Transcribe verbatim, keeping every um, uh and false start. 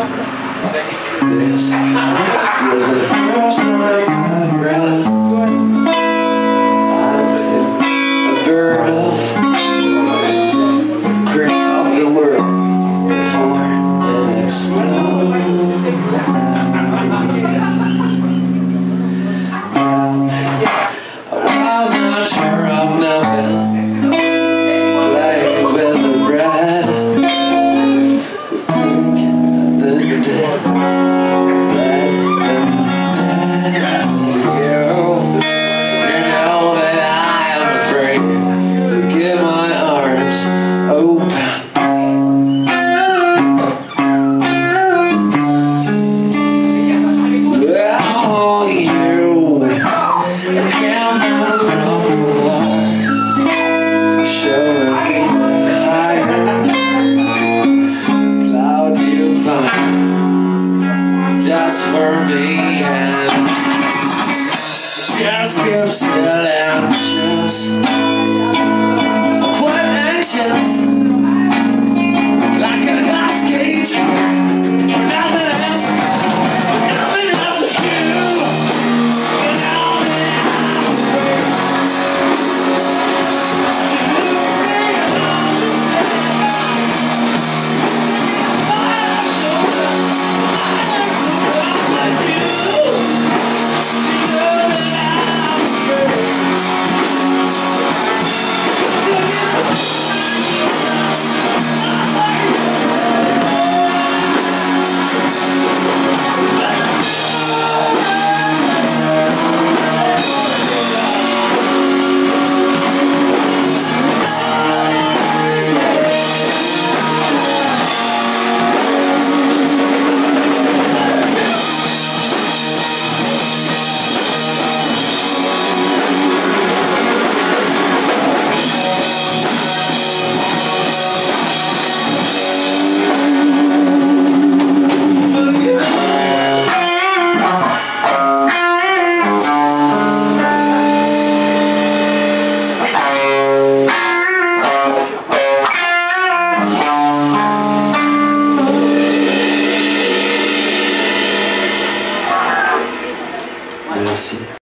This was the first time I breath. I've seen a girl creep off the world before it explodes. I was not sure of nothing, playing with the bread, the creek, the dead. Oh,